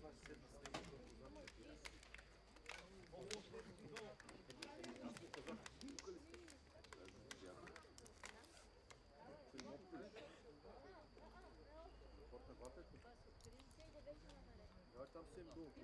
Ja, tam sem dolg.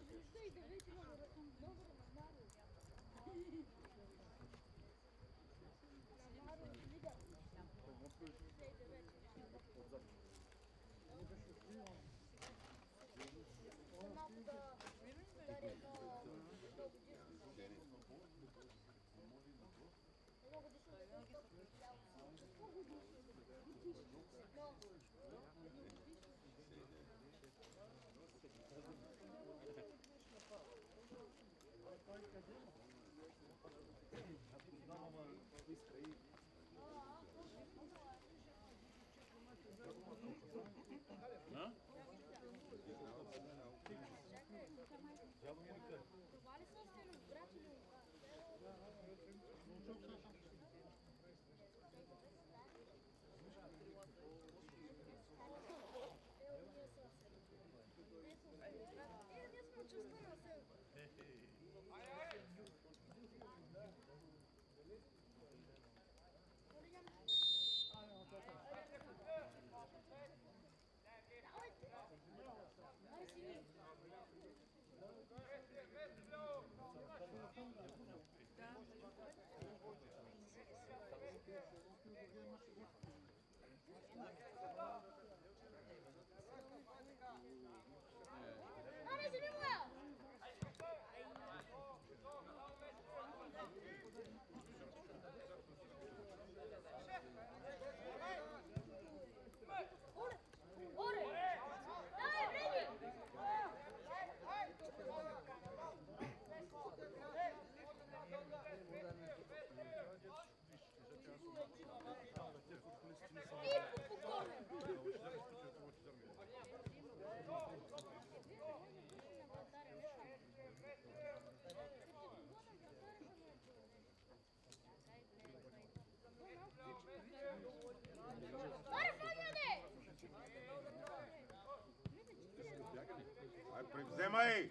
Превземай!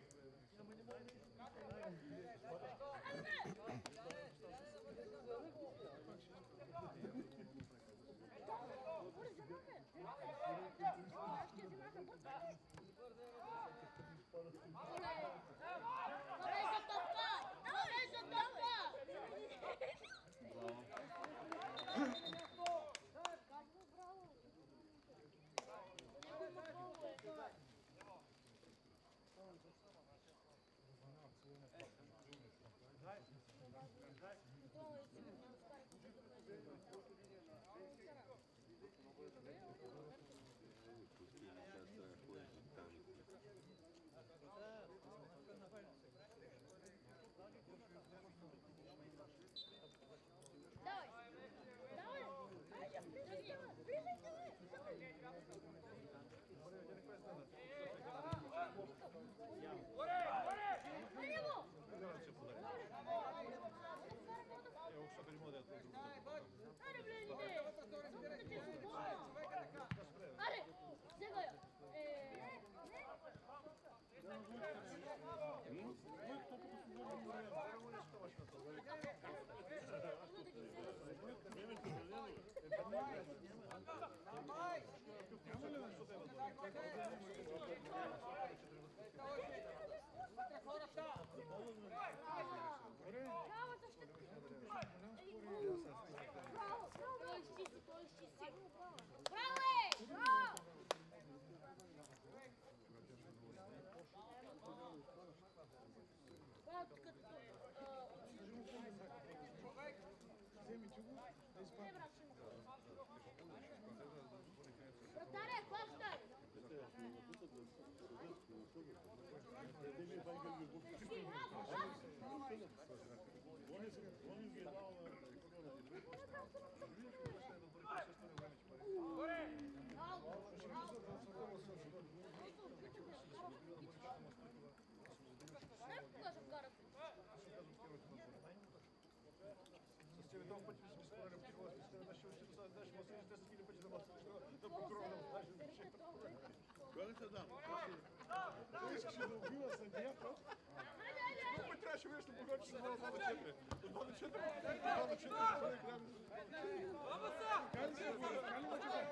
Кога се дам? Той искаше да убива съдията. Колко ми трябваше нещо богат, че става 2 на 4. От 2 на 4, 2 на 4, грами. Кали се го, кали го чука.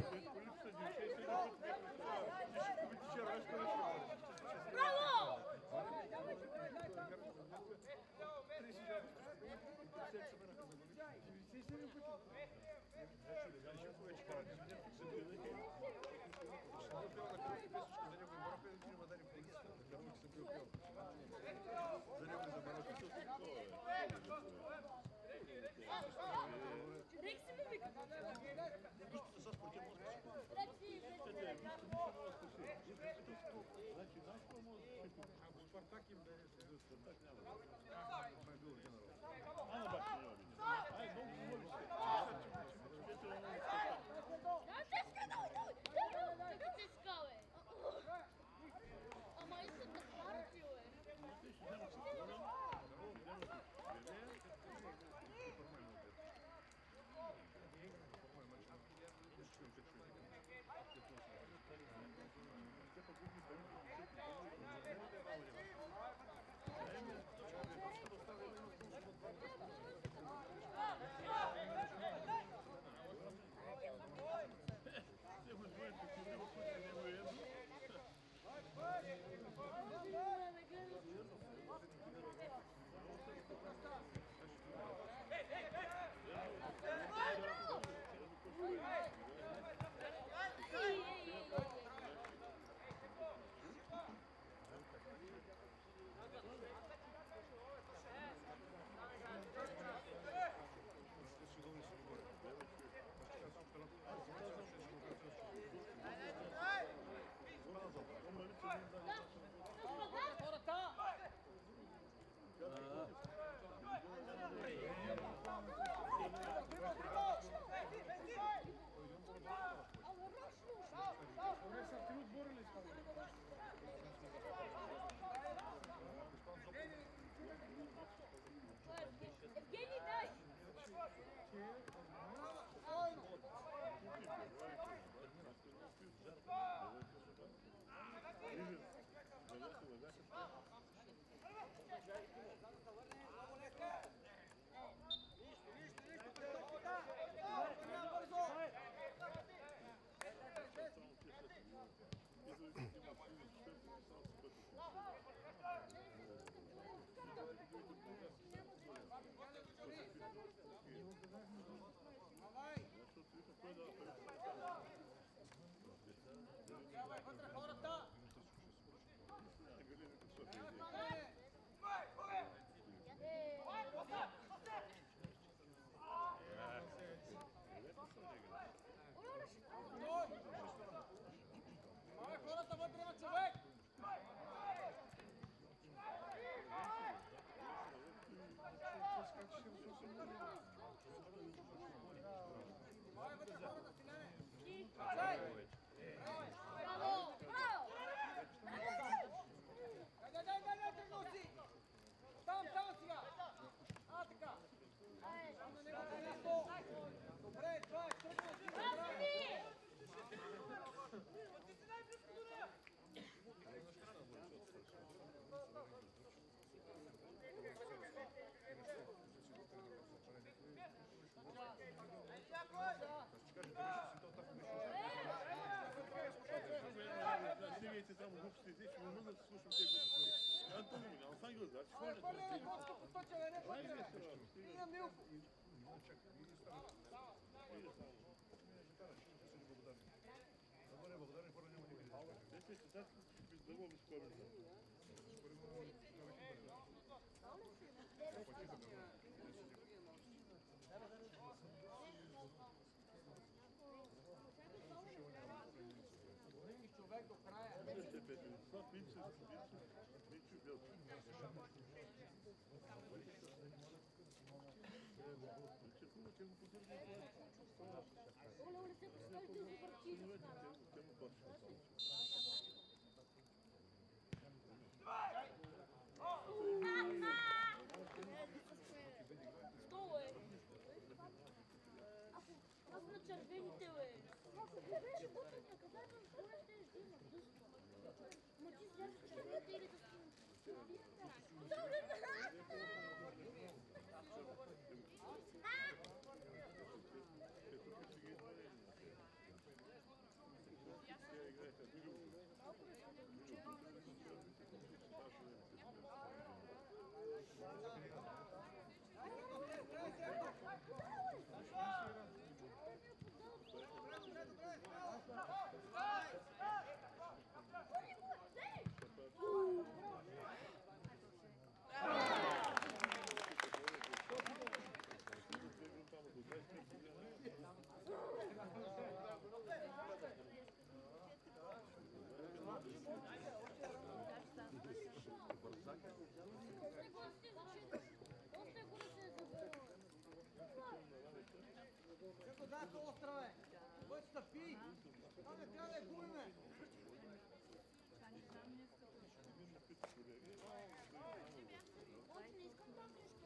Браво! Рекси ми вика. Спартак им да е Спартак няма. Ама искам да хванати, бе. Евгений, дай! Хората вътре има човек! Браво! Браво! Дай, тръгнути! Там сега! А, така! Там на него място! Добре, това е тръгнути! Разни! Снимайте само глупостите, ще ме мъзнат да слушам тези глупости. Антони ми, ама сам ги отзад, че хванят. Първият е Гоцка поточа, не пътя! И на Милко! Добре, благодарен хора няма да видите. Те се сега пиздало ми скоро. Човек до края. Това пинче, пинче бил. Те го поддържат. Оле, се представите за партия. Що е? Аз на червените, бе. Ма назад, острове! Кой стъпи? Това не трябва да я губиме! Не искам да нещо.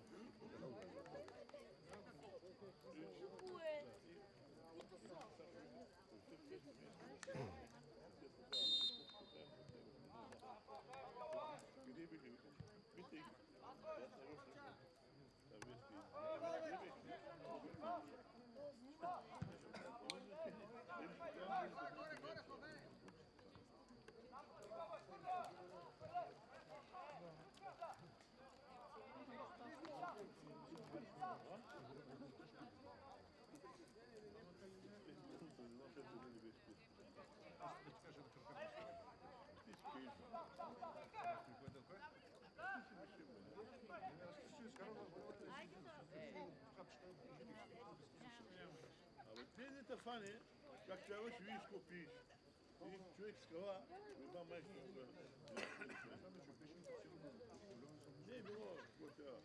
Тези тафани, как трябваше ви изкопиш. И човек с кала, това майка. Не е било, какво трябва.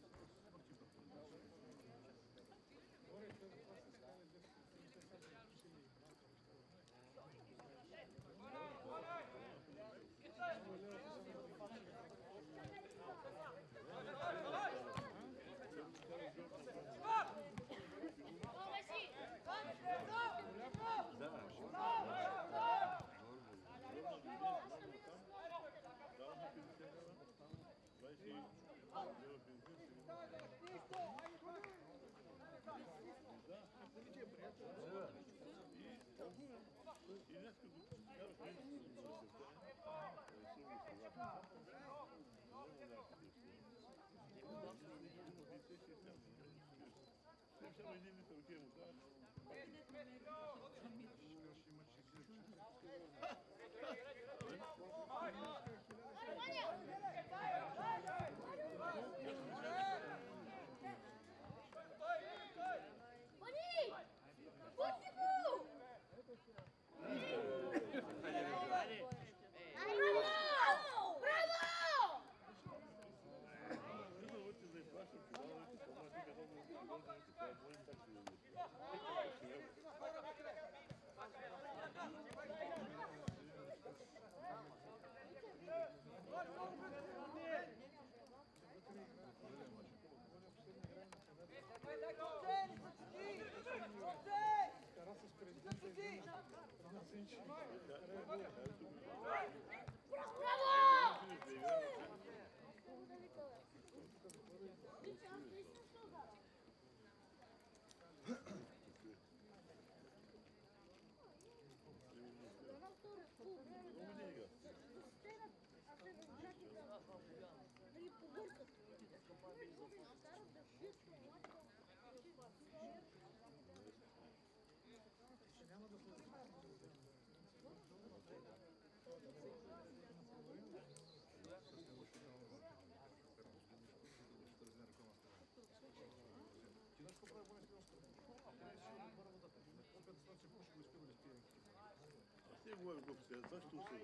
Не говорим глупости, защо се?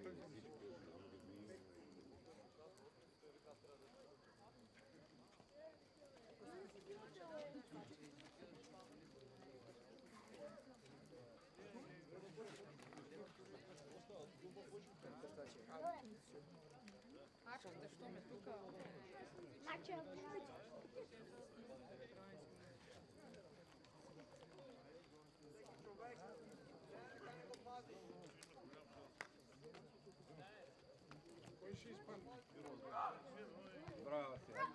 Ачкате, што ме тука? Значи, Кой ще изпадне? Браво си.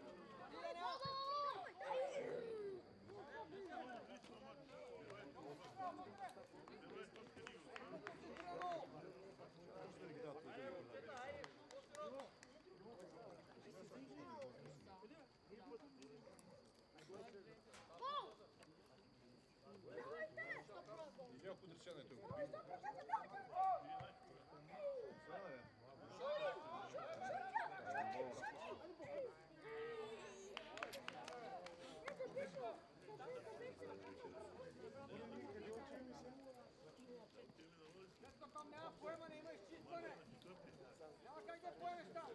Идея кудричането. Дето там няма поемане, има изчистване. Няма как да поемеш там.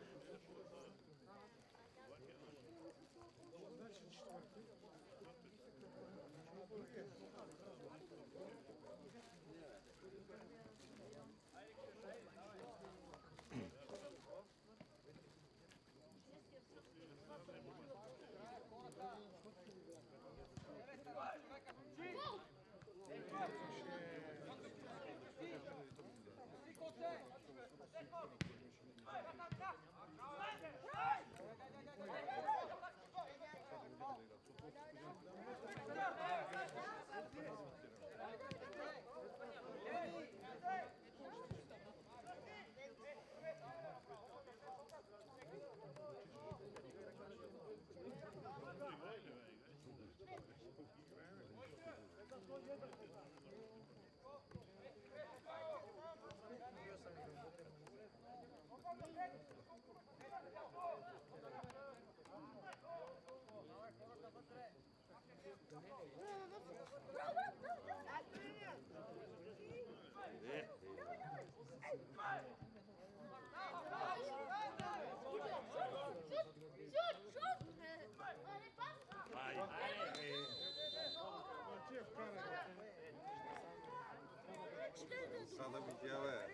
Sada bih ove.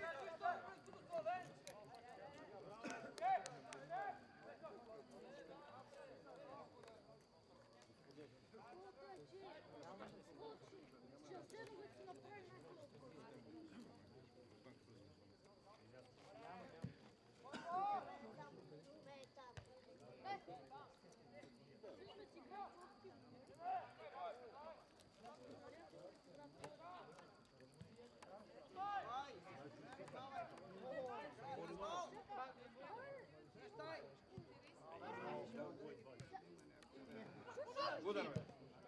Udar me.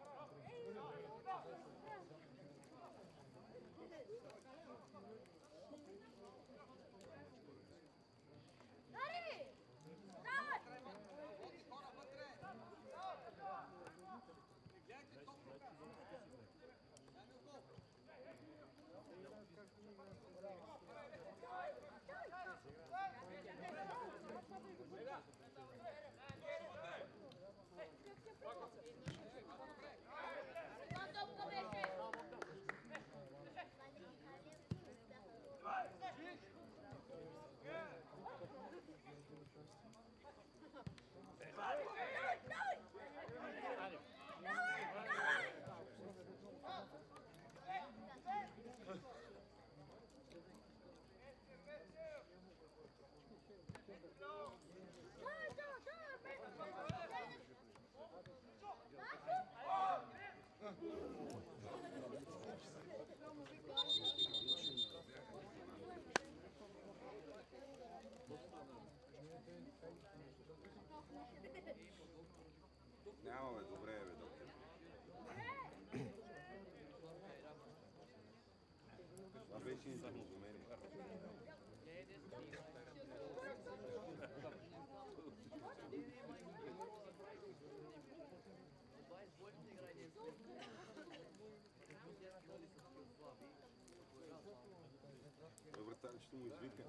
Няма бе, добре бе, доктор. Това беше недоразумение. Вратарчето му извика.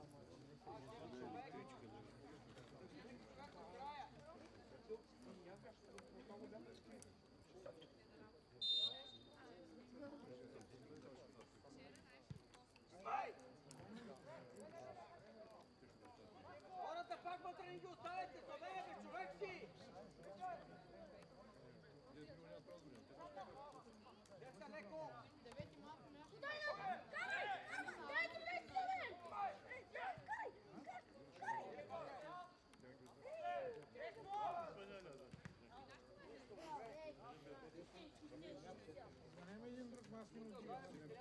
Хората пак вътре не ги оставяйте, забере бе, човек си! Деска леко! Девети малко нещо. Карай! Дайте нещо, бе! Да няма един друг маски на отива.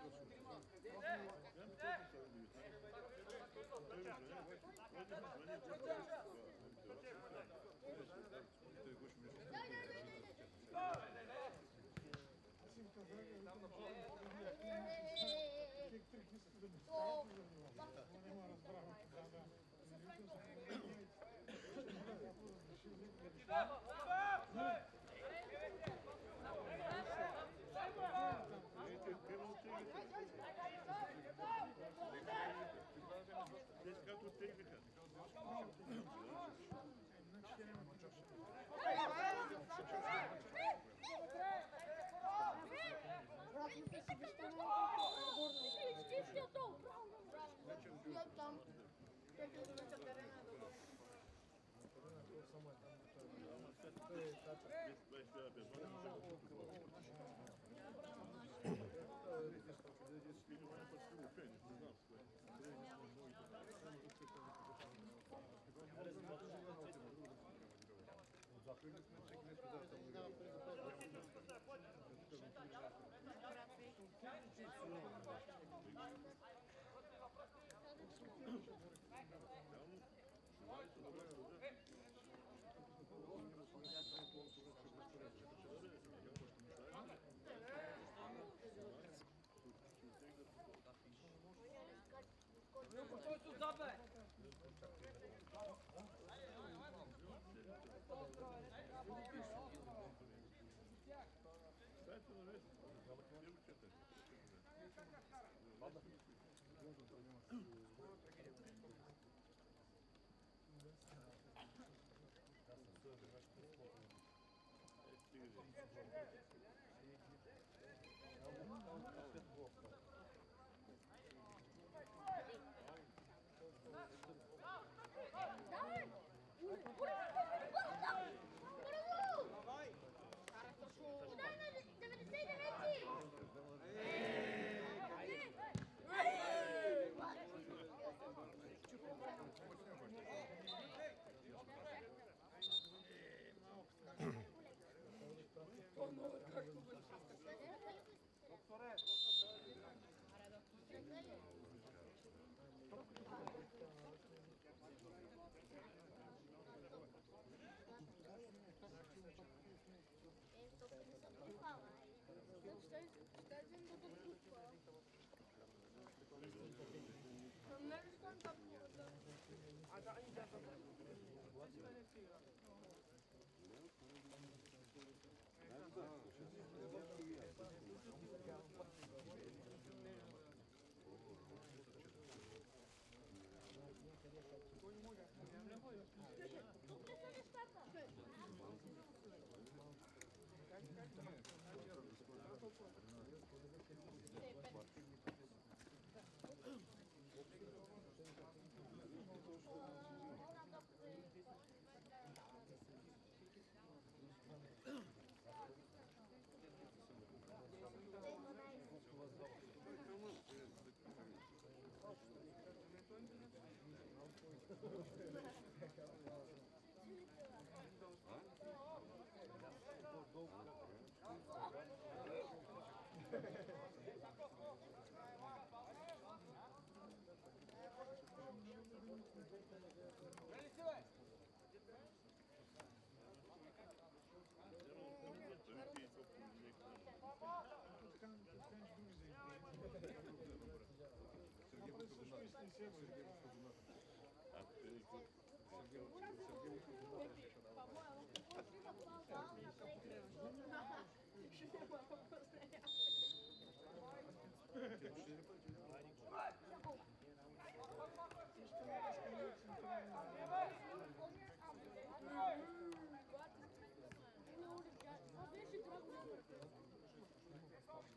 Милко, той се отзад, бе!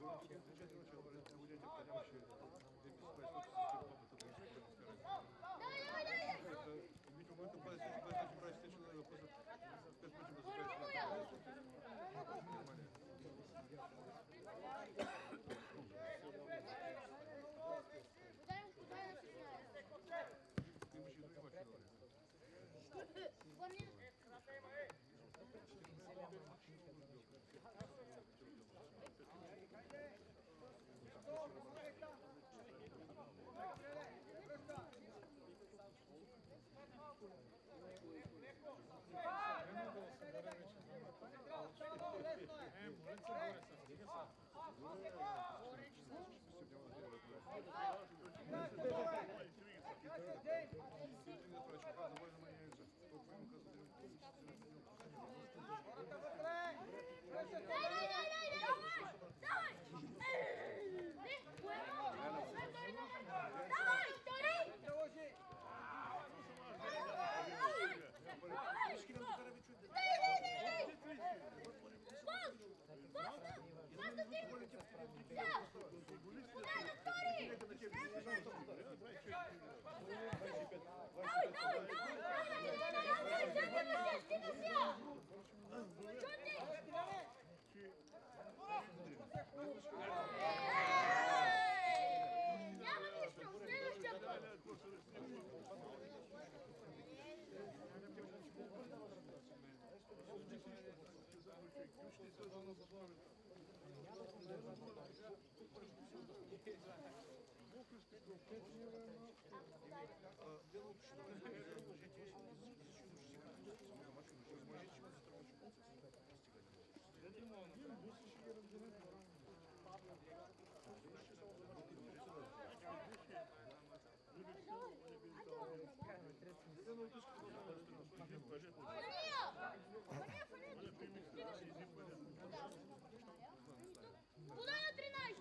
Удай на 13!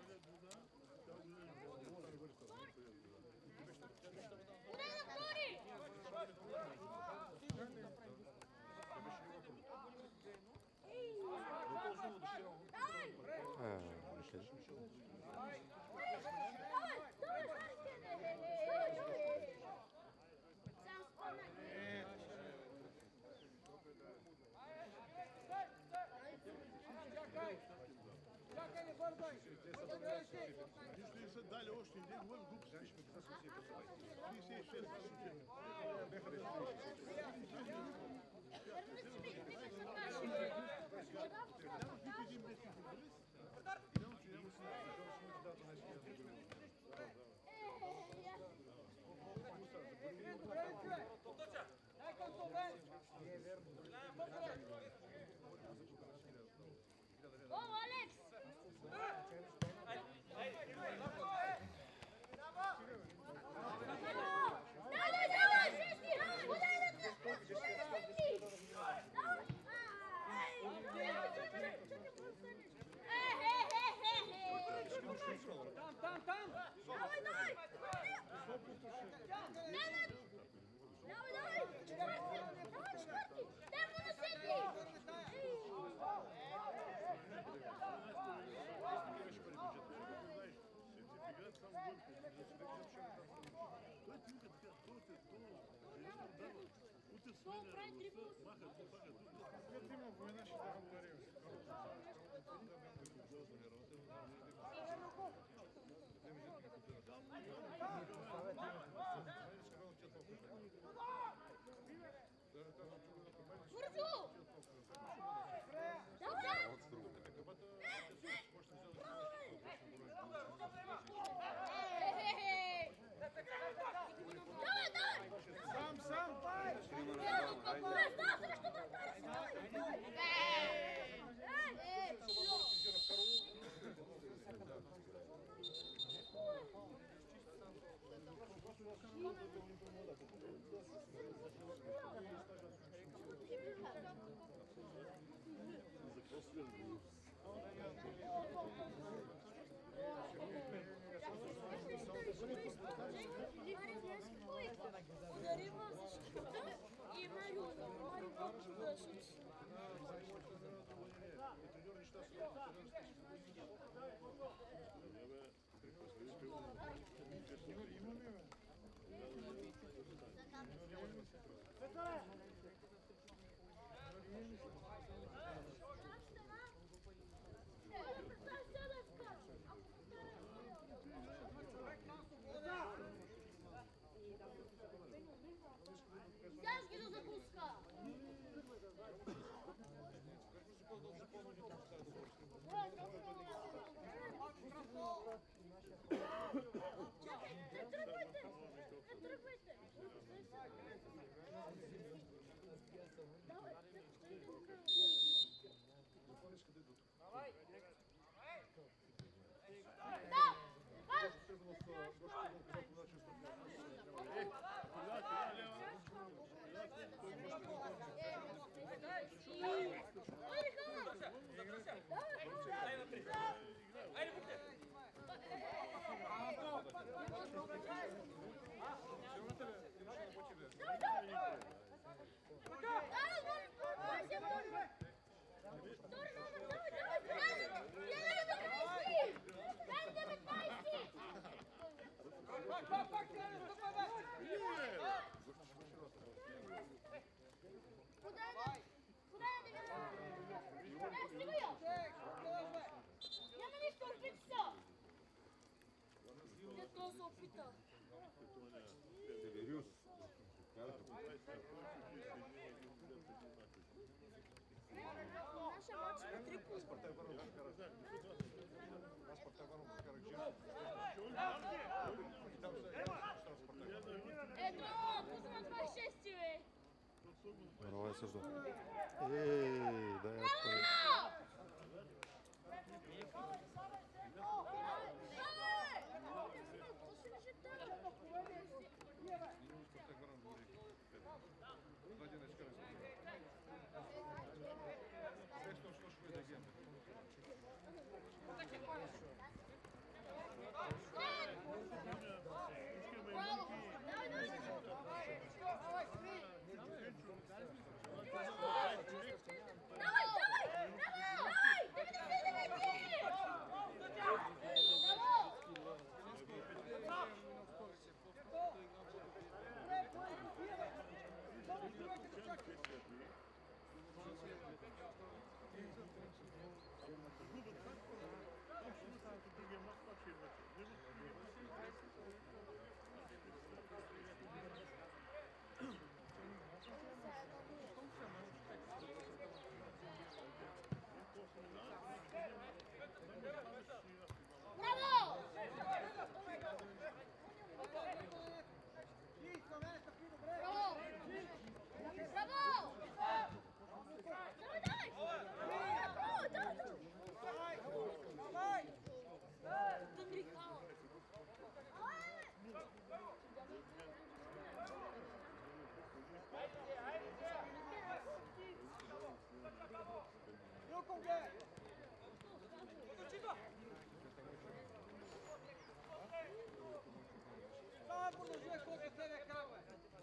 Удай на втори! Если се дали още един гол, глупости ще ми са 36. Go, Alex! Давай, давай, шести! Удай на шести! Там! Давай, давай! Давай! Четвърти! Дай му на седми! Бързо! Давай! Сам! Давай! Взяв ги до закуска. Чакай, не тръгвайте! Не тръгвайте! Давай, Давай! Няма нищо, опит се! Не, то се опита. Севериус. Наша мач на три пункта. Спартак Варна карах жена. И там ще Спартак. Ето, пусна 26-ти, бе! Здорово е също. Да я пари. Спартак Варна говори. Два дена ще карах. Срещу що ще бъде агент. Браво! Давай, давай! Давай, давай! Давай! 99! Браво! Браво! Браво! Браво! Давай, давай! Браво, давай, давай! Добри хала! Давай, продължи, колко тебе крава.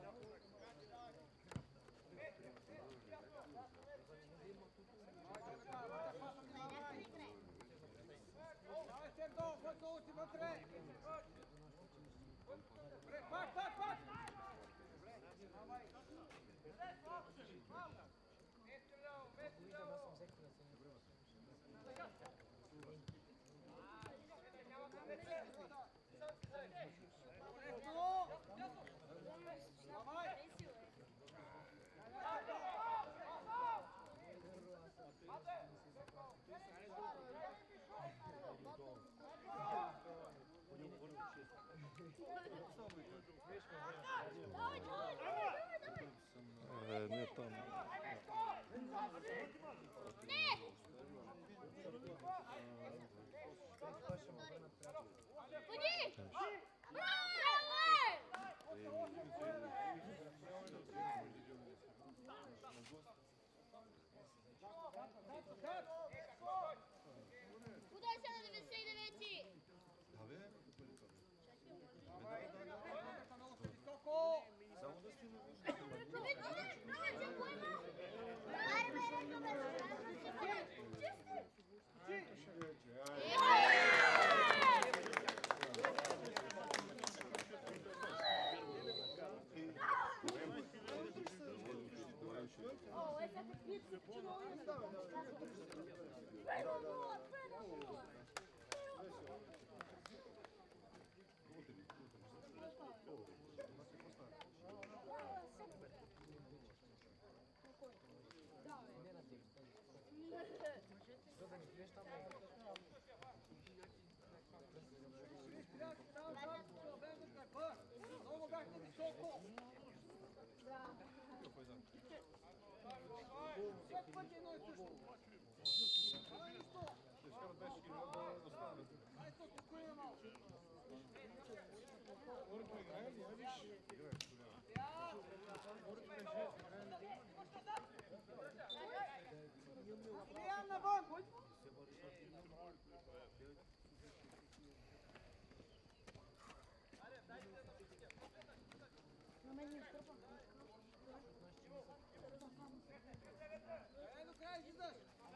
Давай, Сердо, вътре, си вътре. Пак, пак, пак. Давай. Не там. Ходи! Браво! Удай се на 99-ти! Давай, бяхте там, бяхте път. Много бяхте високо. Всеки път едно и също. Ай, нищо. Ай, се успокоим малко. Илиян навън! Ей, до края излизаш!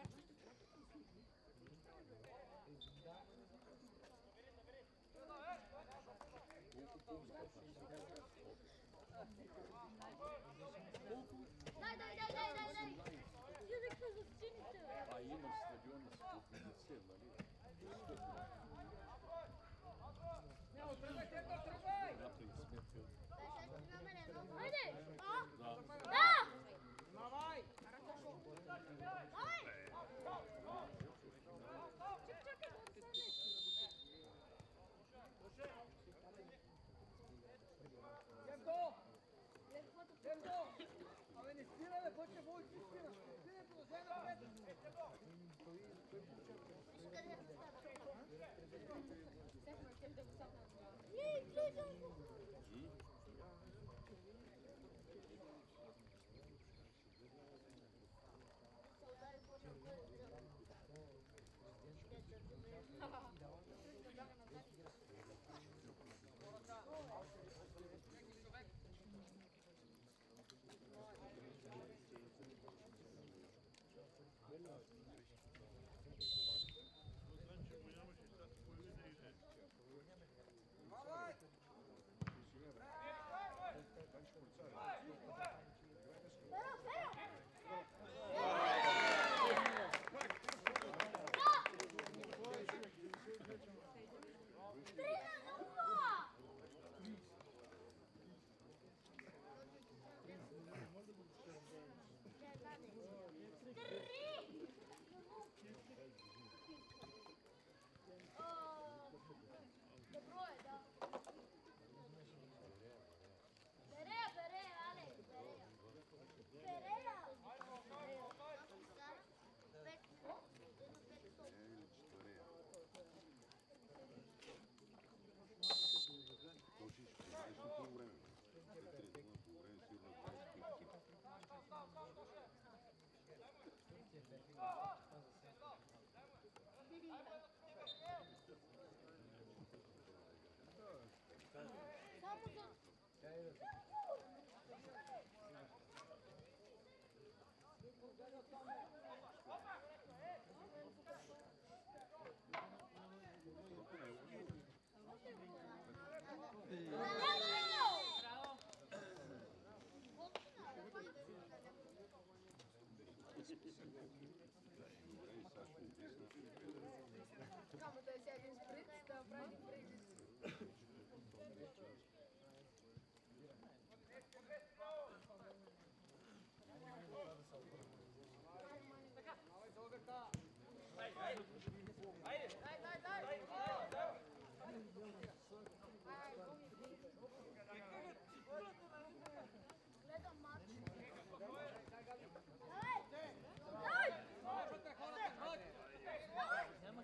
Дай! Излизахте за сините. А има стадион с коефициент, нали? Не, отръгай, Тето, тръгвай! Направи сметка. Хайде! Да. Да! Давай! Давай! Чакай, Тето! Тето! Абе, не спира, бе, бъче, бой, ти спира! Спира, продължай напред! Давай! Добро е, да. Берея, але, берея. Точиш, знаеш ли по време? След 3 дни по време сигурно 25 хиляди. Само за... Само да си един сприт, да прави сприт. Давай, Золбека! Гледам матч. Давай, Петре, хората, хват!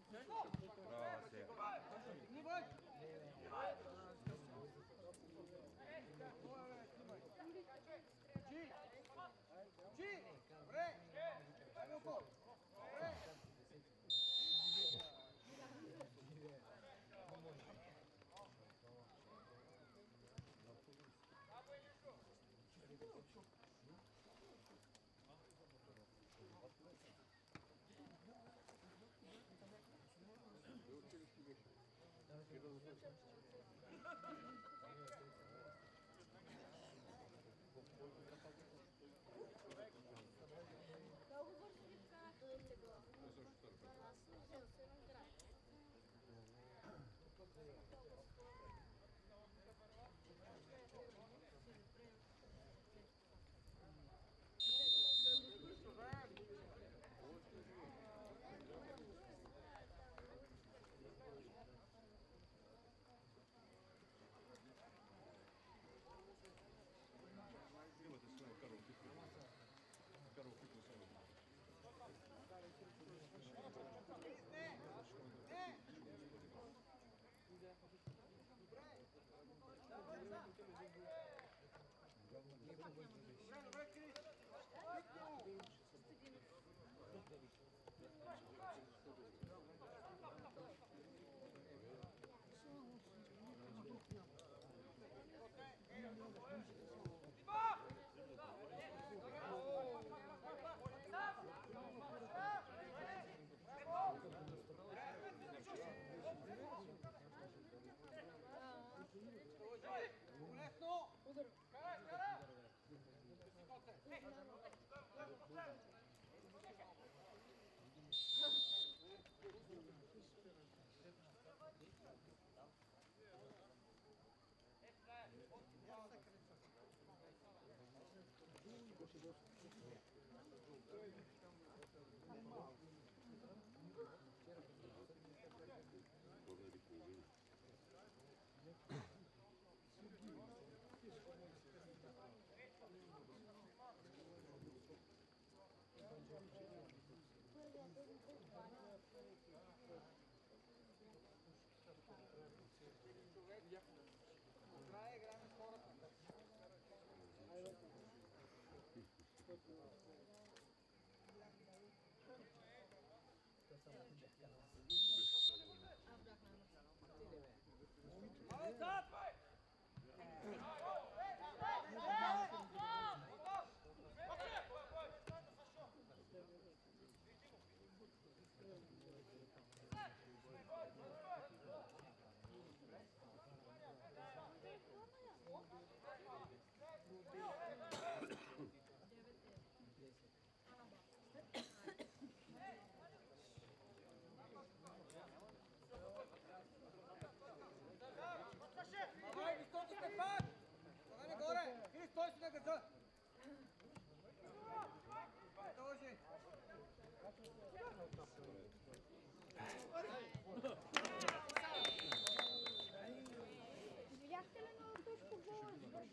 Видяхте ли много тежко гола?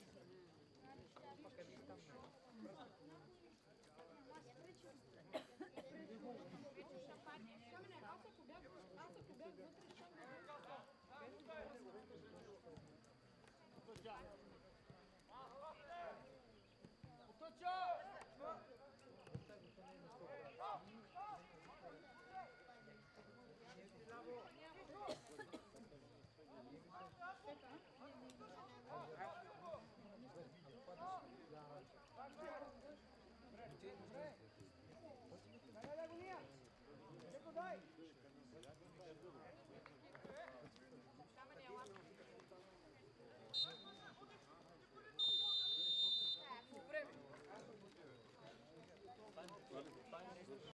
Аз ако бях вътре, ще